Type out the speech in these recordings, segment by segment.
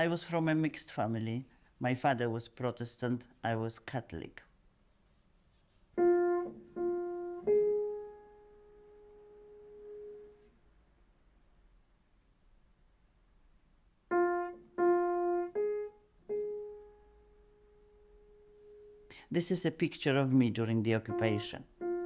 I was from a mixed family. My father was Protestant, I was Catholic. This is a picture of me during the occupation.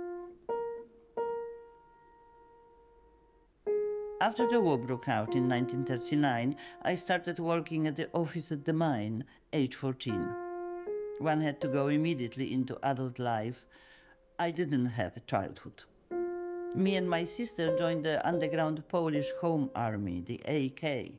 After the war broke out in 1939, I started working at the office at the mine, age 14. One had to go immediately into adult life. I didn't have a childhood. Me and my sister joined the underground Polish Home Army, the AK.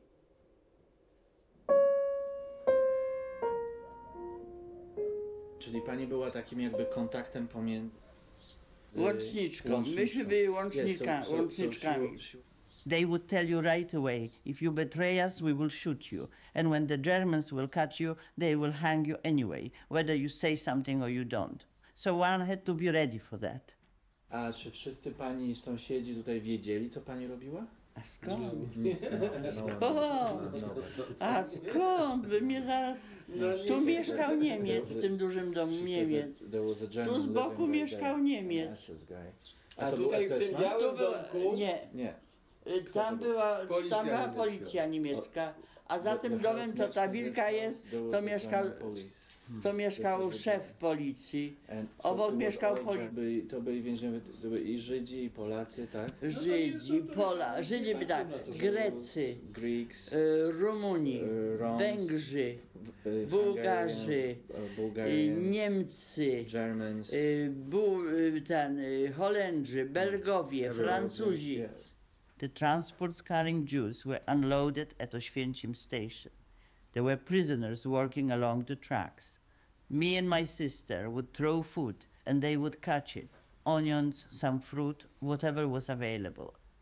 Czyli pani była takim jakby kontaktem pomiędzy... Łączniczką. Myśmy byli łączniczkami. They would tell you right away, if you betray us, we will shoot you. And when the Germans will catch you, they will hang you anyway, whether you say something or you don't. So one had to be ready for that. A czy wszyscy pani sąsiedzi tutaj wiedzieli, co pani robiła? A skąd? Skąd? A skąd? By mnie zaraz... Tu mieszkał Niemiec, w tym dużym domu Niemiec. Tu z boku mieszkał Niemiec. A to tutaj był SS-man? Tu był... Nie. Tam była policja niemiecka, a za tym domem, co ta wilka jest, to mieszkał szef policji. Obok mieszkał policjant. To byli więźniowie, to byli i Żydzi, i Polacy, tak? Żydzi by tak, Grecy, Rumuni, Węgrzy, Bułgarzy, Niemcy, Holendrzy, Belgowie, Francuzi. The transports carrying Jews were unloaded at Oświęcim station. There were prisoners working along the tracks. Me and my sister would throw food and they would catch it. Onions, some fruit, whatever was available.